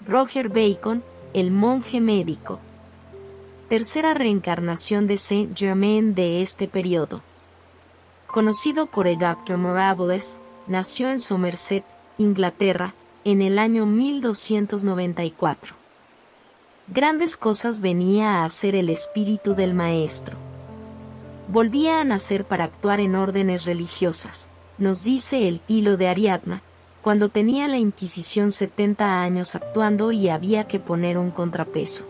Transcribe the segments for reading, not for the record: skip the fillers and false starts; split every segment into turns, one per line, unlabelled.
Roger Bacon, el monje médico. Tercera reencarnación de Saint-Germain de este periodo. Conocido por el Dr. Mirabelles, nació en Somerset, Inglaterra, en el año 1294. Grandes cosas venía a hacer el espíritu del maestro. Volvía a nacer para actuar en órdenes religiosas, nos dice el Hilo de Ariadna, cuando tenía la Inquisición 70 años actuando y había que poner un contrapeso.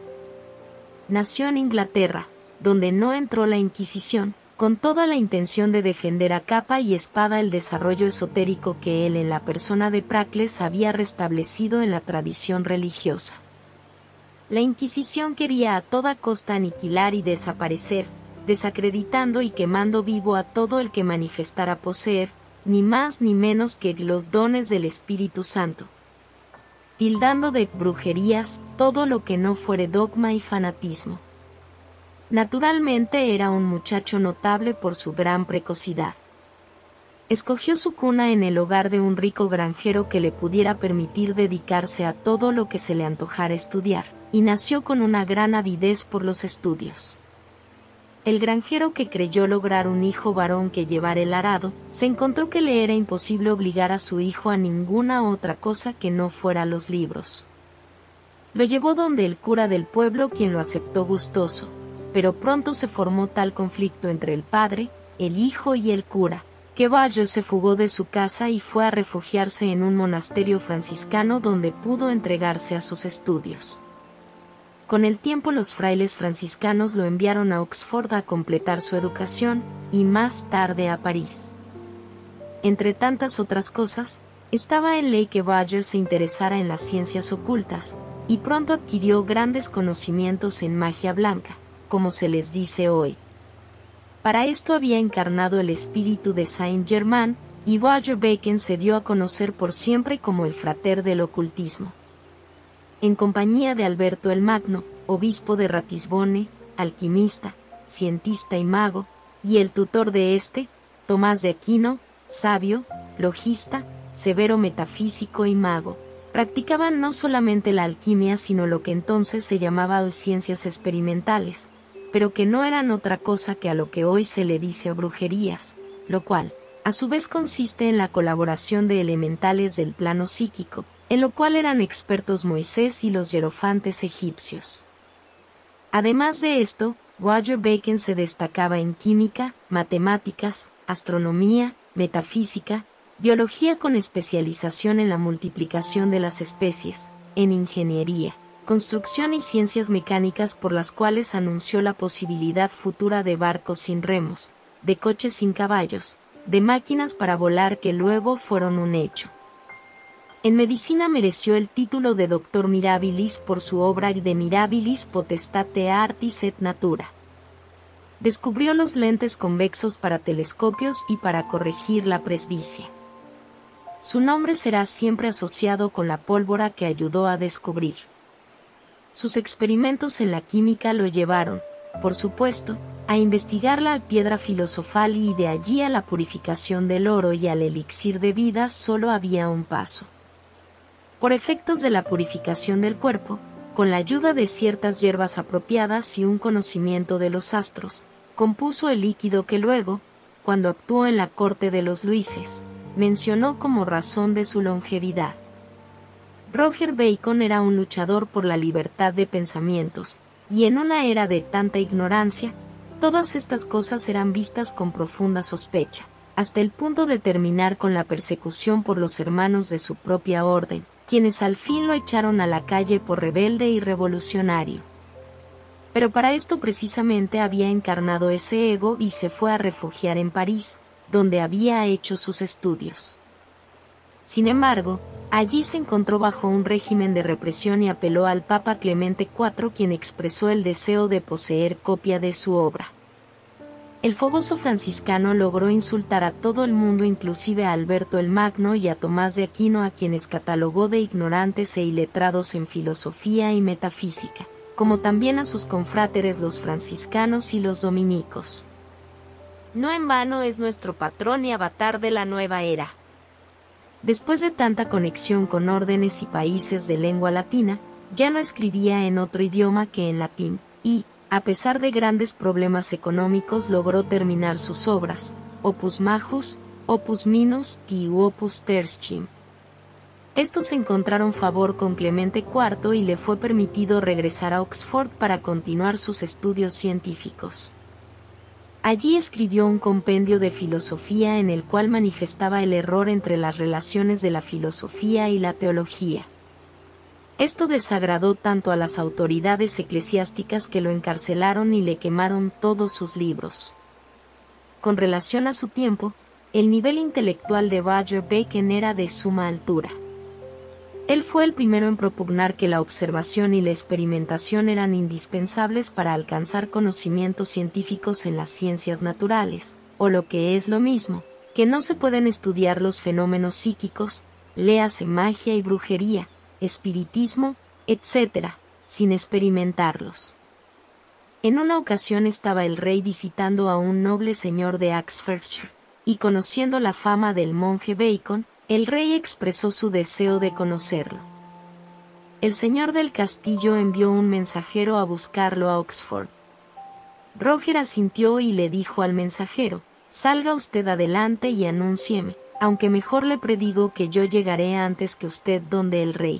Nació en Inglaterra, donde no entró la Inquisición, con toda la intención de defender a capa y espada el desarrollo esotérico que él en la persona de Pracles había restablecido en la tradición religiosa. La Inquisición quería a toda costa aniquilar y desaparecer, desacreditando y quemando vivo a todo el que manifestara poseer, ni más ni menos que los dones del Espíritu Santo, tildando de brujerías todo lo que no fuere dogma y fanatismo. Naturalmente era un muchacho notable por su gran precocidad. Escogió su cuna en el hogar de un rico granjero que le pudiera permitir dedicarse a todo lo que se le antojara estudiar, y nació con una gran avidez por los estudios. El granjero, que creyó lograr un hijo varón que llevara el arado, se encontró que le era imposible obligar a su hijo a ninguna otra cosa que no fuera los libros. Lo llevó donde el cura del pueblo, quien lo aceptó gustoso, pero pronto se formó tal conflicto entre el padre, el hijo y el cura, que Valles se fugó de su casa y fue a refugiarse en un monasterio franciscano donde pudo entregarse a sus estudios. Con el tiempo los frailes franciscanos lo enviaron a Oxford a completar su educación, y más tarde a París. Entre tantas otras cosas, estaba en ley que Valles se interesara en las ciencias ocultas, y pronto adquirió grandes conocimientos en magia blanca, como se les dice hoy. Para esto había encarnado el espíritu de Saint-Germain, y Roger Bacon se dio a conocer por siempre como el frater del ocultismo. En compañía de Alberto el Magno, obispo de Ratisbone, alquimista, cientista y mago, y el tutor de este, Tomás de Aquino, sabio, logista, severo metafísico y mago, practicaban no solamente la alquimia sino lo que entonces se llamaba ciencias experimentales, pero que no eran otra cosa que a lo que hoy se le dice brujerías, lo cual, a su vez, consiste en la colaboración de elementales del plano psíquico, en lo cual eran expertos Moisés y los hierofantes egipcios. Además de esto, Roger Bacon se destacaba en química, matemáticas, astronomía, metafísica, biología con especialización en la multiplicación de las especies, en ingeniería, construcción y ciencias mecánicas, por las cuales anunció la posibilidad futura de barcos sin remos, de coches sin caballos, de máquinas para volar que luego fueron un hecho. En medicina mereció el título de Doctor Mirabilis por su obra De Mirabilis Potestate Artis et Natura. Descubrió los lentes convexos para telescopios y para corregir la presbicia. Su nombre será siempre asociado con la pólvora que ayudó a descubrir. Sus experimentos en la química lo llevaron, por supuesto, a investigar la piedra filosofal, y de allí a la purificación del oro y al elixir de vida solo había un paso. Por efectos de la purificación del cuerpo, con la ayuda de ciertas hierbas apropiadas y un conocimiento de los astros, compuso el líquido que luego, cuando actuó en la corte de los Luises, mencionó como razón de su longevidad. Roger Bacon era un luchador por la libertad de pensamientos, y en una era de tanta ignorancia, todas estas cosas eran vistas con profunda sospecha, hasta el punto de terminar con la persecución por los hermanos de su propia orden, quienes al fin lo echaron a la calle por rebelde y revolucionario. Pero para esto precisamente había encarnado ese ego y se fue a refugiar en París, donde había hecho sus estudios. Sin embargo, allí se encontró bajo un régimen de represión y apeló al Papa Clemente IV, quien expresó el deseo de poseer copia de su obra. El fogoso franciscano logró insultar a todo el mundo, inclusive a Alberto el Magno y a Tomás de Aquino, a quienes catalogó de ignorantes e iletrados en filosofía y metafísica, como también a sus confráteres los franciscanos y los dominicos. No en vano es nuestro patrón y avatar de la nueva era. Después de tanta conexión con órdenes y países de lengua latina, ya no escribía en otro idioma que en latín, y, a pesar de grandes problemas económicos, logró terminar sus obras, Opus Majus, Opus Minus y Opus Tertium. Estos encontraron favor con Clemente IV y le fue permitido regresar a Oxford para continuar sus estudios científicos. Allí escribió un compendio de filosofía en el cual manifestaba el error entre las relaciones de la filosofía y la teología. Esto desagradó tanto a las autoridades eclesiásticas que lo encarcelaron y le quemaron todos sus libros. Con relación a su tiempo, el nivel intelectual de Roger Bacon era de suma altura. Él fue el primero en propugnar que la observación y la experimentación eran indispensables para alcanzar conocimientos científicos en las ciencias naturales, o lo que es lo mismo, que no se pueden estudiar los fenómenos psíquicos, léase magia y brujería, espiritismo, etc., sin experimentarlos. En una ocasión estaba el rey visitando a un noble señor de Oxfordshire, y conociendo la fama del monje Bacon, el rey expresó su deseo de conocerlo. El señor del castillo envió un mensajero a buscarlo a Oxford. Roger asintió y le dijo al mensajero: «Salga usted adelante y anúncieme, aunque mejor le predigo que yo llegaré antes que usted donde el rey».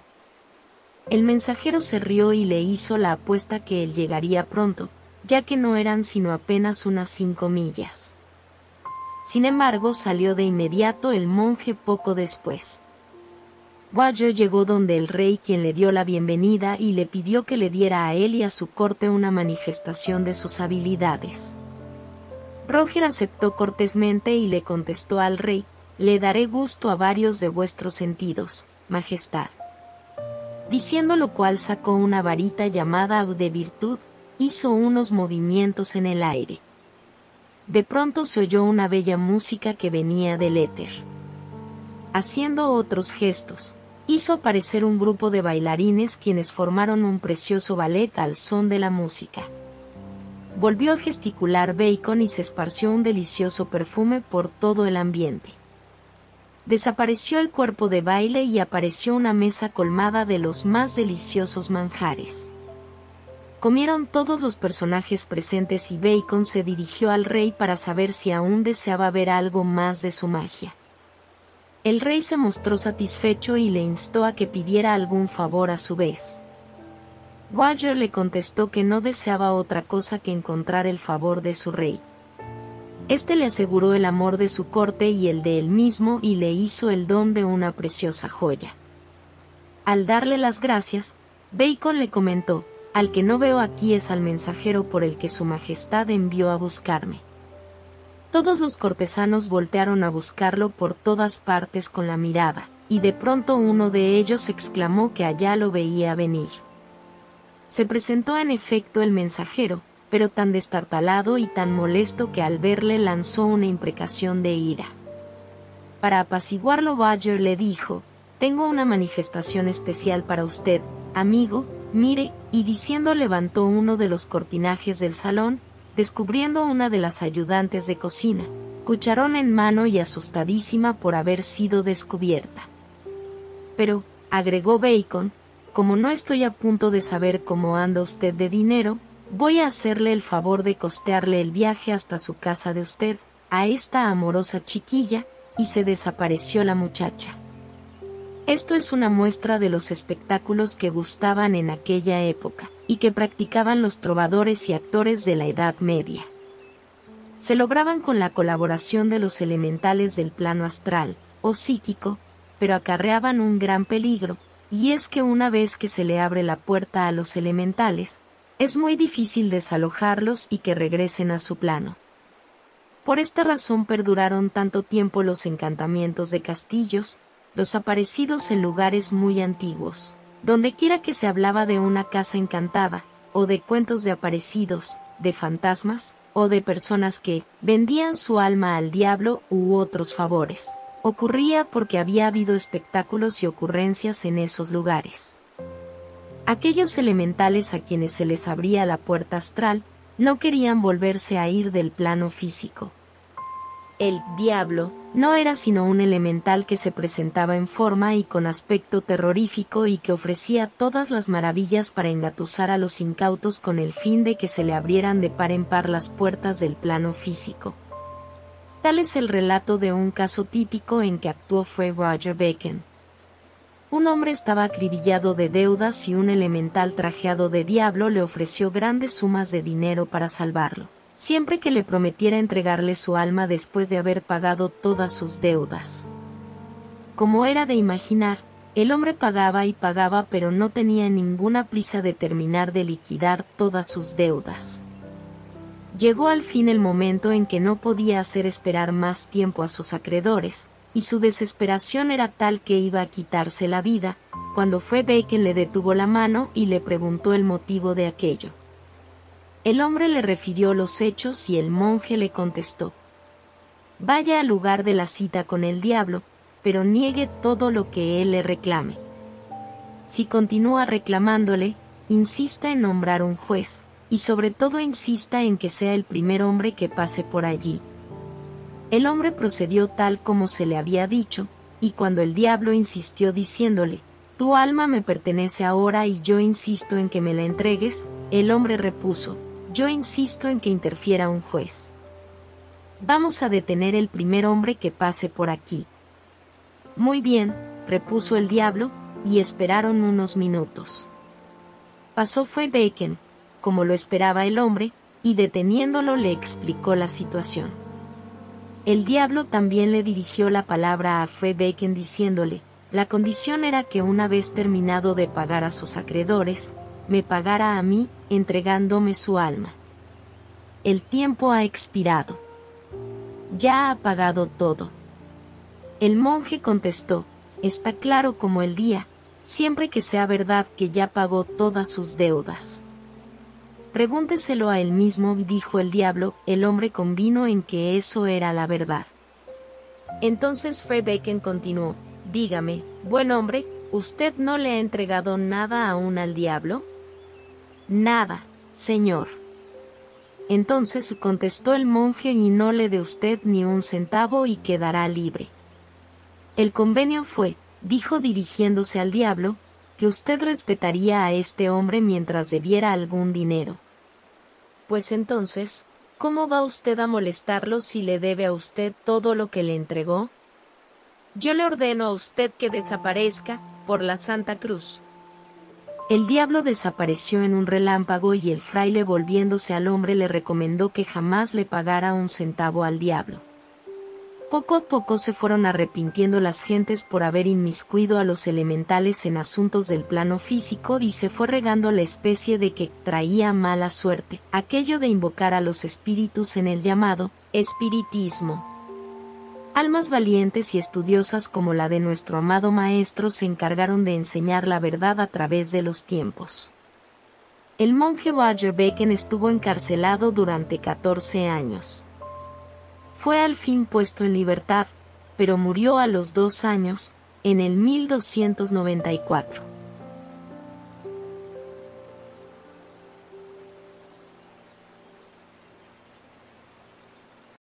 El mensajero se rió y le hizo la apuesta que él llegaría pronto, ya que no eran sino apenas unas 5 millas. Sin embargo, salió de inmediato el monje poco después. Roger llegó donde el rey, quien le dio la bienvenida y le pidió que le diera a él y a su corte una manifestación de sus habilidades. Roger aceptó cortésmente y le contestó al rey: «Le daré gusto a varios de vuestros sentidos, majestad». Diciendo lo cual sacó una varita llamada de virtud, hizo unos movimientos en el aire. De pronto se oyó una bella música que venía del éter. Haciendo otros gestos, hizo aparecer un grupo de bailarines quienes formaron un precioso ballet al son de la música. Volvió a gesticular Bacon y se esparció un delicioso perfume por todo el ambiente. Desapareció el cuerpo de baile y apareció una mesa colmada de los más deliciosos manjares. Comieron todos los personajes presentes y Bacon se dirigió al rey para saber si aún deseaba ver algo más de su magia. El rey se mostró satisfecho y le instó a que pidiera algún favor a su vez. Roger le contestó que no deseaba otra cosa que encontrar el favor de su rey. Este le aseguró el amor de su corte y el de él mismo y le hizo el don de una preciosa joya. Al darle las gracias, Bacon le comentó: «Al que no veo aquí es al mensajero por el que su majestad envió a buscarme». Todos los cortesanos voltearon a buscarlo por todas partes con la mirada, y de pronto uno de ellos exclamó que allá lo veía venir. Se presentó en efecto el mensajero, pero tan destartalado y tan molesto que al verle lanzó una imprecación de ira. Para apaciguarlo, Roger le dijo: «Tengo una manifestación especial para usted, amigo, mire», y diciendo levantó uno de los cortinajes del salón, descubriendo una de las ayudantes de cocina, cucharón en mano y asustadísima por haber sido descubierta. «Pero», agregó Bacon, «como no estoy a punto de saber cómo anda usted de dinero, voy a hacerle el favor de costearle el viaje hasta su casa de usted, a esta amorosa chiquilla», y se desapareció la muchacha. Esto es una muestra de los espectáculos que gustaban en aquella época, y que practicaban los trovadores y actores de la Edad Media. Se lograban con la colaboración de los elementales del plano astral, o psíquico, pero acarreaban un gran peligro, y es que una vez que se le abre la puerta a los elementales, es muy difícil desalojarlos y que regresen a su plano. Por esta razón perduraron tanto tiempo los encantamientos de castillos, los aparecidos en lugares muy antiguos, dondequiera que se hablaba de una casa encantada, o de cuentos de aparecidos, de fantasmas, o de personas que vendían su alma al diablo u otros favores. Ocurría porque había habido espectáculos y ocurrencias en esos lugares. Aquellos elementales a quienes se les abría la puerta astral, no querían volverse a ir del plano físico. El diablo, No era sino un elemental que se presentaba en forma y con aspecto terrorífico y que ofrecía todas las maravillas para engatusar a los incautos con el fin de que se le abrieran de par en par las puertas del plano físico. Tal es el relato de un caso típico en que actuó fue Roger Bacon. Un hombre estaba acribillado de deudas y un elemental trajeado de diablo le ofreció grandes sumas de dinero para salvarlo, siempre que le prometiera entregarle su alma después de haber pagado todas sus deudas. Como era de imaginar, el hombre pagaba y pagaba, pero no tenía ninguna prisa de terminar de liquidar todas sus deudas. Llegó al fin el momento en que no podía hacer esperar más tiempo a sus acreedores, y su desesperación era tal que iba a quitarse la vida, cuando fue Bacon le detuvo la mano y le preguntó el motivo de aquello. El hombre le refirió los hechos y el monje le contestó: vaya al lugar de la cita con el diablo, pero niegue todo lo que él le reclame. Si continúa reclamándole, insista en nombrar un juez, y sobre todo insista en que sea el primer hombre que pase por allí. El hombre procedió tal como se le había dicho, y cuando el diablo insistió diciéndole: tu alma me pertenece ahora y yo insisto en que me la entregues, el hombre repuso: yo insisto en que interfiera un juez. Vamos a detener el primer hombre que pase por aquí. Muy bien, repuso el diablo, y esperaron unos minutos. Pasó fue Bacon, como lo esperaba el hombre, y deteniéndolo le explicó la situación. El diablo también le dirigió la palabra a fue Bacon diciéndole: la condición era que una vez terminado de pagar a sus acreedores, me pagara a mí, entregándome su alma. El tiempo ha expirado. Ya ha pagado todo. El monje contestó: está claro como el día, siempre que sea verdad que ya pagó todas sus deudas. Pregúnteselo a él mismo, dijo el diablo. El hombre convino en que eso era la verdad. Entonces fue Bacon continuó: dígame, buen hombre, ¿usted no le ha entregado nada aún al diablo? Nada, señor. Entonces contestó el monje: y no le dé usted ni un centavo y quedará libre. El convenio fue, dijo dirigiéndose al diablo, que usted respetaría a este hombre mientras debiera algún dinero. Pues entonces, ¿cómo va usted a molestarlo si le debe a usted todo lo que le entregó? Yo le ordeno a usted que desaparezca, por la Santa Cruz. El diablo desapareció en un relámpago y el fraile, volviéndose al hombre, le recomendó que jamás le pagara un centavo al diablo. Poco a poco se fueron arrepintiendo las gentes por haber inmiscuido a los elementales en asuntos del plano físico y se fue regando la especie de que traía mala suerte, aquello de invocar a los espíritus en el llamado espiritismo. Almas valientes y estudiosas como la de nuestro amado maestro se encargaron de enseñar la verdad a través de los tiempos. El monje Roger Bacon estuvo encarcelado durante 14 años. Fue al fin puesto en libertad, pero murió a los 2 años, en el 1294.